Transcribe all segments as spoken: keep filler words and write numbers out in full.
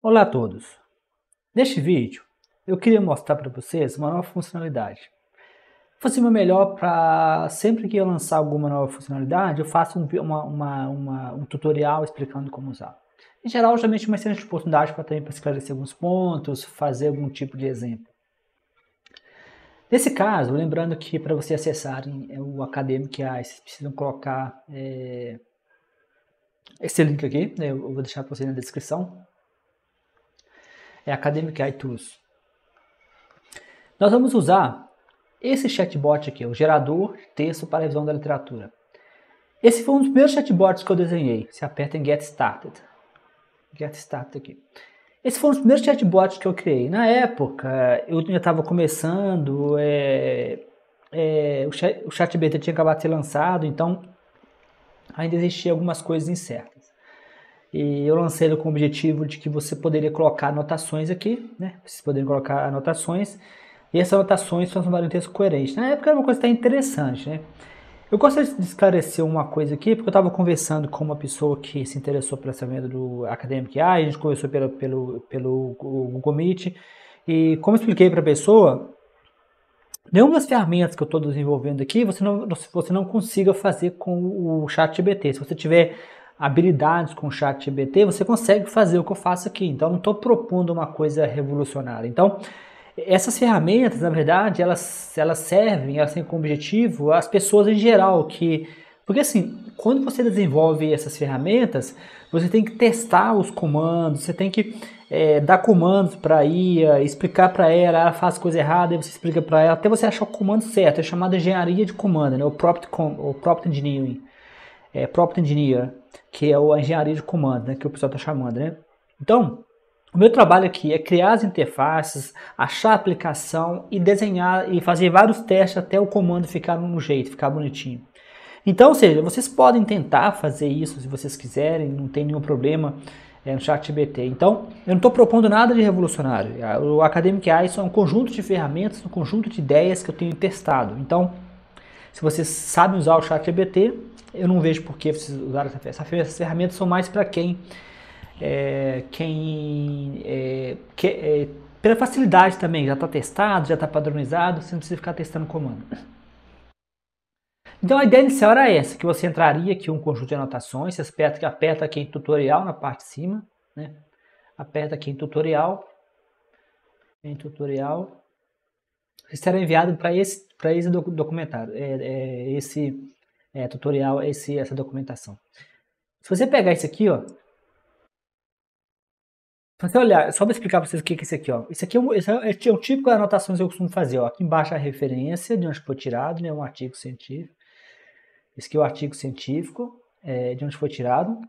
Olá a todos! Neste vídeo eu queria mostrar para vocês uma nova funcionalidade. Vou fazer o meu melhor para sempre que eu lançar alguma nova funcionalidade eu faço um, uma, uma, uma, um tutorial explicando como usar. Em geral, geralmente uma excelente oportunidade para também para esclarecer alguns pontos, fazer algum tipo de exemplo. Nesse caso, lembrando que para vocês acessarem o Academic A I, vocês precisam colocar é, esse link aqui, né, eu vou deixar para vocês na descrição. É Academic A I Tools. Nós vamos usar esse chatbot aqui, o gerador de texto para revisão da literatura. Esse foi um dos primeiros chatbots que eu desenhei. Você aperta em Get Started. Get Started aqui. Esse foi um dos primeiros chatbots que eu criei. Na época, eu já estava começando, é, é, o, chat, o ChatGPT tinha acabado de ser lançado, então ainda existiam algumas coisas incertas. E eu lancei ele com o objetivo de que você poderia colocar anotações aqui, né? Vocês poderiam colocar anotações, e essas anotações transformaram em texto coerente. Na época era uma coisa até interessante, né? Eu gostaria de esclarecer uma coisa aqui, porque eu estava conversando com uma pessoa que se interessou pela venda do Academic A I, a gente conversou pelo, pelo, pelo Google Meet, e como eu expliquei para a pessoa, nenhuma das ferramentas que eu estou desenvolvendo aqui, você não, você não consiga fazer com o ChatGPT. Se você tiver habilidades com o ChatGPT, você consegue fazer o que eu faço aqui. Então, não estou propondo uma coisa revolucionária. Então, essas ferramentas, na verdade, elas, elas servem, elas têm como objetivo as pessoas em geral, que... Porque assim, quando você desenvolve essas ferramentas, você tem que testar os comandos, você tem que é, dar comandos para a I A, explicar para ela, ela faz coisa errada, aí você explica para ela, até você achar o comando certo, é chamada engenharia de comando, né? o, prompt com, o Prompt Engineering, é, Prompt Engineer, que é a engenharia de comando, né? Que o pessoal está chamando, né? Então, o meu trabalho aqui é criar as interfaces, achar a aplicação e desenhar e fazer vários testes até o comando ficar no jeito, ficar bonitinho. Então, ou seja, vocês podem tentar fazer isso se vocês quiserem, não tem nenhum problema é, no ChatGPT. Então, eu não estou propondo nada de revolucionário. O Academic A I é um conjunto de ferramentas, um conjunto de ideias que eu tenho testado. Então, se vocês sabem usar o ChatGPT, eu não vejo por que vocês usarem essa ferramenta. Essas ferramentas são mais para quem... É, quem é, que, é, pela facilidade também, já está testado, já está padronizado, você não precisa ficar testando comando. Então a ideia inicial era essa, que você entraria aqui um conjunto de anotações, você aperta, aperta aqui em tutorial na parte de cima, né? Aperta aqui em tutorial, em tutorial, você será enviado para esse, para esse documentário, é, é, esse é, tutorial, esse, essa documentação. Se você pegar isso aqui, ó, se você olhar, só para explicar para vocês o que é isso aqui, ó. Isso aqui é um, esse é um tipo de anotações que eu costumo fazer, ó. Aqui embaixo a referência de onde foi tirado, né, um artigo científico. Esse aqui é o artigo científico, é, de onde foi tirado.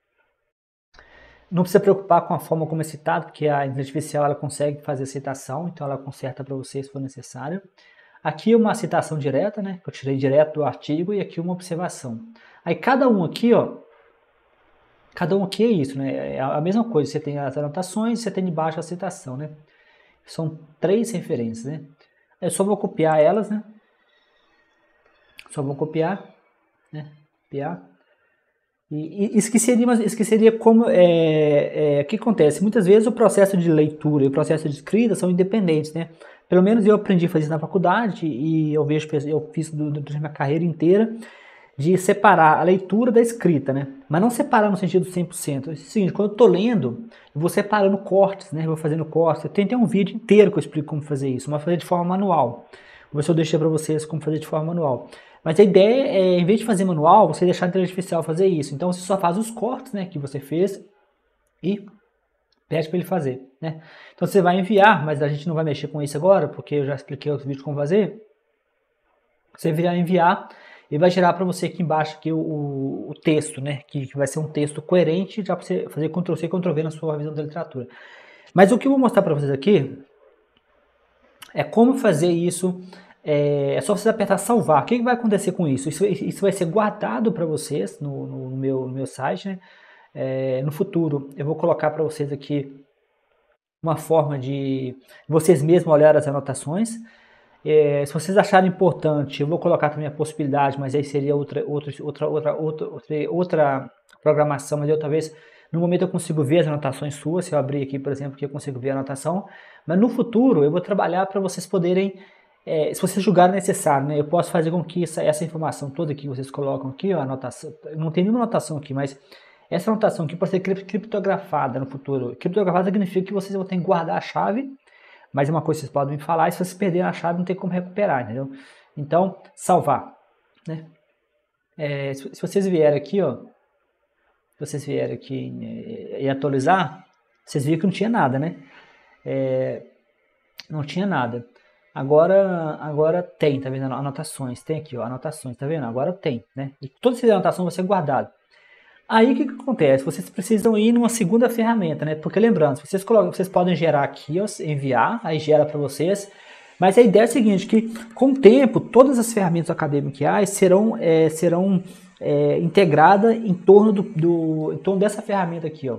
Não precisa preocupar com a forma como é citado, porque a inteligência artificial ela consegue fazer citação, então ela conserta para você se for necessário. Aqui uma citação direta, né, que eu tirei direto do artigo, e aqui uma observação. Aí cada um aqui, ó, cada um aqui é isso, né? É a mesma coisa. Você tem as anotações, você tem debaixo a citação, né? São três referências, né? Eu só vou copiar elas, né? Só vou copiar, né? Copiar. E, e esqueceria, mas esqueceria como é, é, o que acontece. Muitas vezes o processo de leitura e o processo de escrita são independentes, né? Pelo menos eu aprendi a fazer isso na faculdade e eu vejo, eu fiz durante a minha carreira inteira, de separar a leitura da escrita, né? Mas não separar no sentido cem por cento. É o seguinte, quando eu estou lendo, eu vou separando cortes, né? Eu vou fazendo cortes. Eu tenho até um vídeo inteiro que eu explico como fazer isso, mas fazer de forma manual. Vou ver se eu deixei para vocês como fazer de forma manual. Mas a ideia é, em vez de fazer manual, você deixar a inteligência artificial fazer isso. Então você só faz os cortes, né, que você fez e pede para ele fazer, né? Então você vai enviar, mas a gente não vai mexer com isso agora, porque eu já expliquei outro vídeo como fazer. Você vai enviar e vai gerar para você aqui embaixo aqui o, o, o texto, né? Que, que vai ser um texto coerente, já para você fazer control C e control V na sua revisão da literatura. Mas o que eu vou mostrar para vocês aqui é como fazer isso. É, é só vocês apertar salvar. O que, que vai acontecer com isso? Isso, isso vai ser guardado para vocês no, no, meu, no meu site, né? É, no futuro eu vou colocar para vocês aqui uma forma de vocês mesmos olhar as anotações. É, se vocês acharem importante, eu vou colocar também a possibilidade, mas aí seria outra, outra, outra, outra, outra, outra programação, mas eu talvez No momento eu consigo ver as anotações suas, se eu abrir aqui, por exemplo, que eu consigo ver a anotação, mas no futuro eu vou trabalhar para vocês poderem, é, se vocês julgarem necessário, né, eu posso fazer com que essa, essa informação toda que vocês colocam aqui, ó, anotação, não tem nenhuma anotação aqui, mas essa anotação aqui pode ser criptografada no futuro. Criptografada significa que vocês vão ter que guardar a chave, mas é uma coisa que vocês podem me falar, e se vocês perderem a chave não tem como recuperar, entendeu? Então, salvar, né? É, se, se vocês vierem aqui, ó, se vocês vierem aqui e, e atualizar, vocês viram que não tinha nada, né? É, não tinha nada. Agora, agora tem, tá vendo? Anotações, tem aqui, ó, anotações, tá vendo? Agora tem, né? E todas essas anotações vão ser guardadas. Aí o que, que acontece? Vocês precisam ir numa segunda ferramenta, né? Porque lembrando, vocês, colocam, vocês podem gerar aqui, ó, enviar, aí gera para vocês. Mas a ideia é a seguinte, que com o tempo, todas as ferramentas acadêmicas serão, é, serão é, integradas em torno, do, do, em torno dessa ferramenta aqui, ó.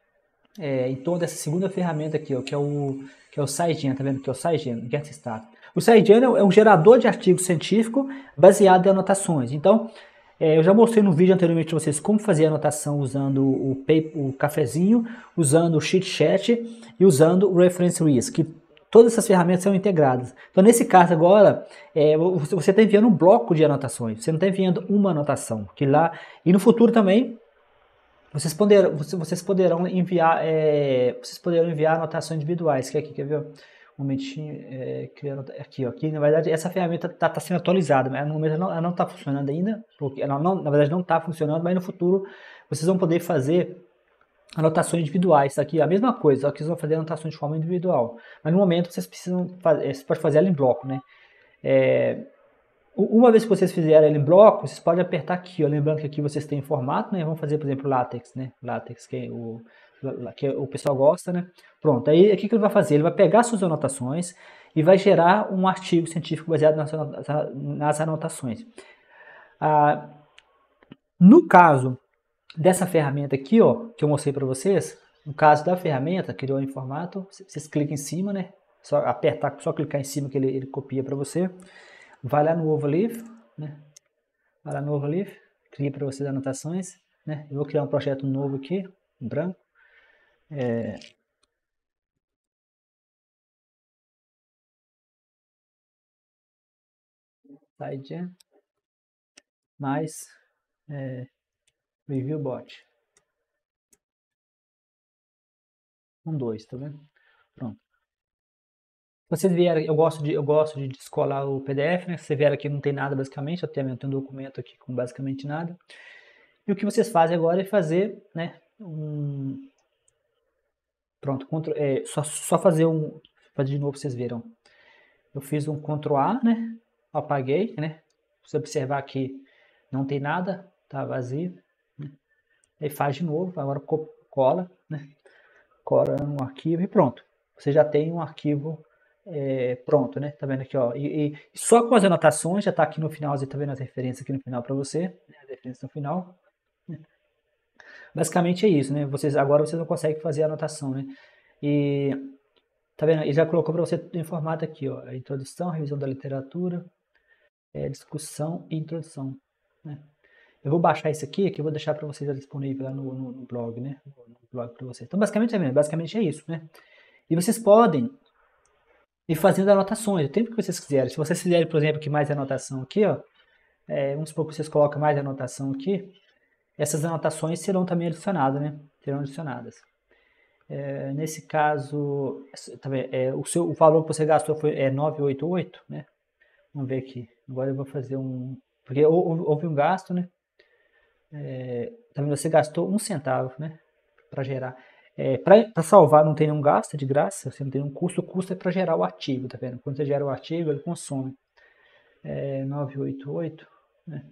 É, em torno dessa segunda ferramenta aqui, ó, que é o, que é o SciGen, tá vendo? Que é o SciGen, Get Started. O SciGen é um gerador de artigo científico baseado em anotações. Então, é, eu já mostrei no vídeo anteriormente para vocês como fazer a anotação usando o, paper, o cafezinho, usando o Sheet Chat e usando o Reference Risk, que todas essas ferramentas são integradas. Então, nesse caso agora, é, você está enviando um bloco de anotações, você não está enviando uma anotação. Que lá, e no futuro também, vocês poderão, vocês poderão enviar, é, vocês poderão enviar anotações individuais, que aqui, quer ver? Um momentinho, é, aqui, ó, aqui, na verdade, essa ferramenta está tá sendo atualizada, mas no momento ela não está funcionando ainda, porque ela não, na verdade não está funcionando, mas no futuro vocês vão poder fazer anotações individuais, tá aqui a mesma coisa, só que vocês vão fazer anotações de forma individual, mas no momento vocês precisam fazer, vocês podem fazer ela em bloco, né? É, uma vez que vocês fizerem ela em bloco, vocês podem apertar aqui, ó, lembrando que aqui vocês têm formato, né? Vamos fazer, por exemplo, látex, né? Látex, que é o que o pessoal gosta, né? Pronto, aí o que ele vai fazer? Ele vai pegar suas anotações e vai gerar um artigo científico baseado nas anotações. Ah, no caso dessa ferramenta aqui, ó, que eu mostrei para vocês, no caso da ferramenta, criou em formato, vocês clicam em cima, né? Só apertar, só clicar em cima que ele, ele copia para você. Vai lá no Overleaf, né? Vai lá no Overleaf, cria para vocês anotações, né? Eu vou criar um projeto novo aqui, em branco. É... SciGen mais é, ReviewBot. Um, dois, tá vendo? Pronto. Vocês vieram, eu gosto de, eu gosto de descolar o P D F, né? Se você vier aqui não tem nada basicamente, eu tenho um documento aqui com basicamente nada. E o que vocês fazem agora é fazer, né? Um... Pronto, control, é, só, só fazer um. Fazer de novo, vocês viram. Eu fiz um Ctrl A, né? Apaguei, né? Você observar que não tem nada, tá vazio. Né? Aí faz de novo, agora cola, né? Cola no arquivo e pronto. Você já tem um arquivo é, pronto, né? Tá vendo aqui, ó. E, e só com as anotações, já tá aqui no final, você tá vendo as referências aqui no final para você, né? As referências no final. Né? Basicamente é isso, né? Vocês, agora vocês não conseguem fazer a anotação, né? E tá vendo? Ele já colocou para você em formato aqui, ó. A introdução, revisão da literatura, é, discussão e introdução, né? Eu vou baixar isso aqui, que eu vou deixar para vocês disponível lá no, no, no blog, né? No blog para vocês. Então, basicamente, é, basicamente é isso, né? E vocês podem ir fazendo anotações, o tempo que vocês quiserem. Se vocês fizerem, por exemplo, aqui mais anotação aqui, ó, é, vamos supor que vocês colocam mais anotação aqui, essas anotações serão também adicionadas, né? Serão adicionadas. É, nesse caso, também, é, o, seu, o valor que você gastou foi é, novecentos e oitenta e oito, né? Vamos ver aqui. Agora eu vou fazer um... Porque houve um gasto, né? É, também você gastou um centavo, né? Para gerar. É, para salvar não tem nenhum gasto, é de graça, você não tem nenhum custo, o custo é para gerar o artigo, tá vendo? Quando você gera o artigo, ele consome. É, novecentos e oitenta e oito, né?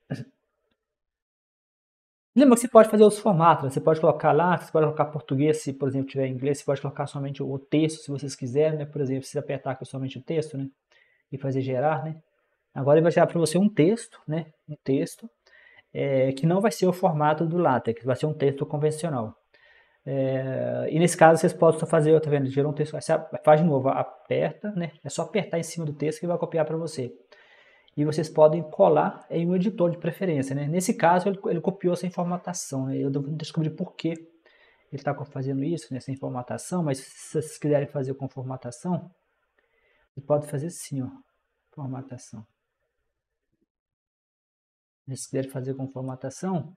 Lembra que você pode fazer os formatos, né? Você pode colocar lá, você pode colocar português, se por exemplo tiver em inglês, você pode colocar somente o texto, se vocês quiserem, né? Por exemplo, se você apertar aqui somente o texto, né? E fazer gerar, né? Agora ele vai gerar para você um texto, né? Um texto, é, que não vai ser o formato do LaTeX, vai ser um texto convencional. É, e nesse caso vocês podem só fazer, tá vendo? Gerou um texto, você faz de novo, aperta, né? É só apertar em cima do texto que vai copiar para você. E vocês podem colar em um editor de preferência, né? Nesse caso ele, ele copiou essa informatação, né? Eu devo descobrir por quê ele está fazendo isso, né, sem formatação, mas se vocês quiserem fazer com formatação, você pode fazer assim, ó, formatação. Se vocês quiserem fazer com formatação,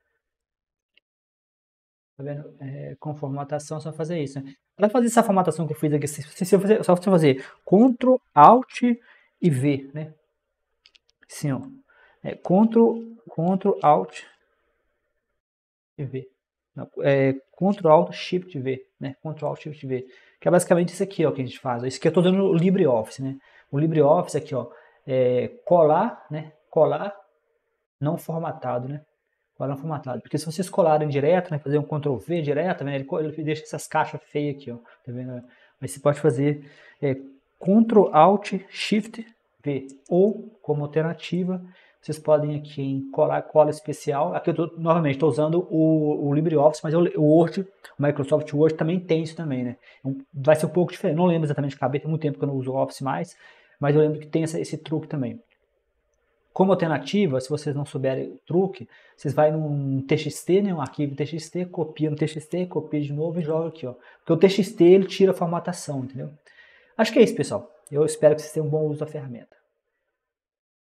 tá vendo? É, com formatação, só fazer isso, né? Para fazer essa formatação que eu fiz aqui, se, se, se fazer, só você fazer Ctrl, Alt e V, né? Assim, ó. É, Ctrl, Ctrl, Alt e V. Não, é, Ctrl, Alt, Shift, V, né? Ctrl, Alt, Shift, V. Que é basicamente isso aqui, ó, que a gente faz. Isso aqui eu estou dando o LibreOffice, né? O LibreOffice aqui, ó, é colar, né? Colar não formatado, né? Colar não formatado. Porque se vocês colarem direto, né? Fazer um Ctrl V direto, né? Ele, ele deixa essas caixas feias aqui, ó. Tá vendo? Mas você pode fazer é, Ctrl, Alt, Shift, V. Ou, como alternativa, vocês podem aqui em colar cola especial. Aqui eu tô, novamente estou usando o, o LibreOffice, mas o, o Word, o Microsoft Word também tem isso também, né? Então, vai ser um pouco diferente. Não lembro exatamente de cabeça, tem muito tempo que eu não uso o Office mais, mas eu lembro que tem essa, esse truque também. Como alternativa, se vocês não souberem o truque, vocês vão num T X T, né, um arquivo T X T, copia no T X T, copia de novo e joga aqui, ó. Porque o T X T ele tira a formatação, entendeu? Acho que é isso, pessoal. Eu espero que vocês tenham um bom uso da ferramenta.